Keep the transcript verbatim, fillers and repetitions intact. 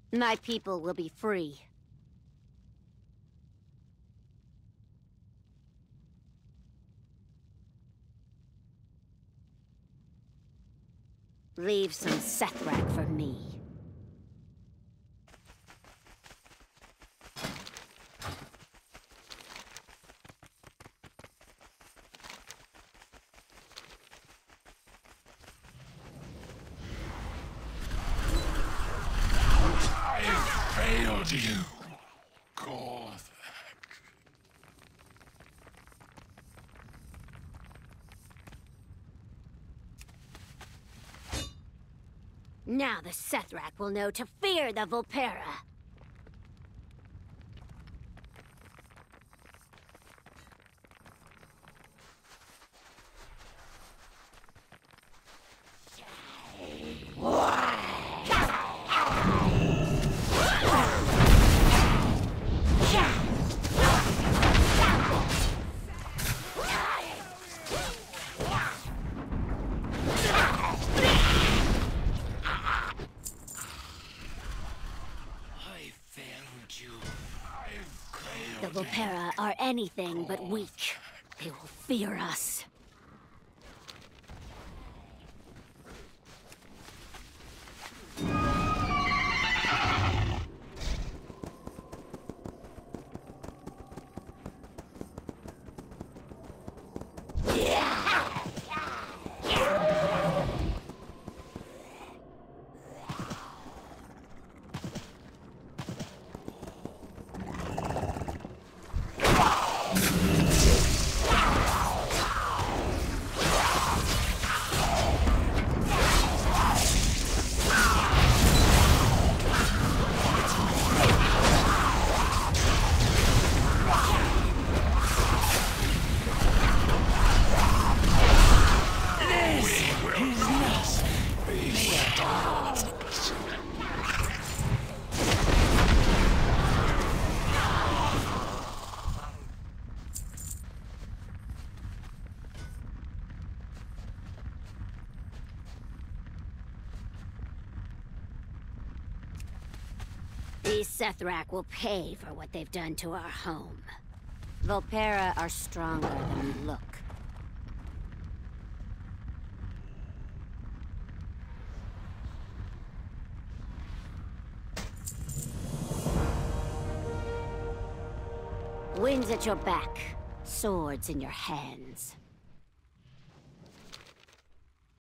My people will be free. Leave some Sethrak for me. Failed you, Korthak. Now the Sethrak will know to fear the Vulpera. The Vulpera are anything but weak. They will fear us. These Sethrak will pay for what they've done to our home. Vulpera are stronger than we look. Winds at your back, swords in your hands.